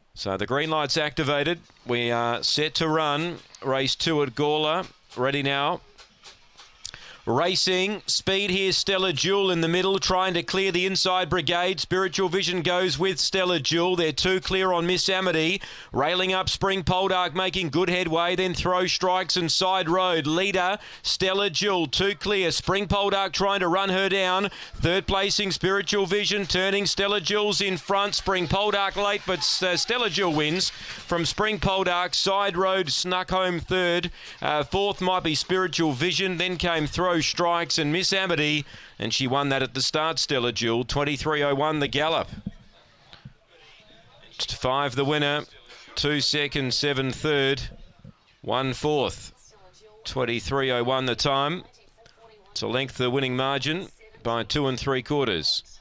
So the green light's activated. We are set to run. Race 2 at Gawler. Ready now. Racing, speed here, Stella Jewel in the middle, trying to clear the inside brigade. Spiritual Vision goes with Stella Jewel. They're two clear on Miss Amity. Railing up Spring Poldark, making good headway. Then Throw Strikes and Side Road. Leader, Stella Jewel, two clear. Spring Poldark trying to run her down. Third placing, Spiritual Vision, turning. Stella Jewel's in front. Spring Poldark late, but Stella Jewel wins from Spring Poldark. Side Road snuck home third. Fourth might be Spiritual Vision. Then came Throw Strikes and Miss Amity, and she won that at the start. Stella Jewel, 23.01 the gallop. 5 the winner, 2 second, 7 third, 1 fourth. 23.01 the time. It's a length the winning margin by 2 3/4.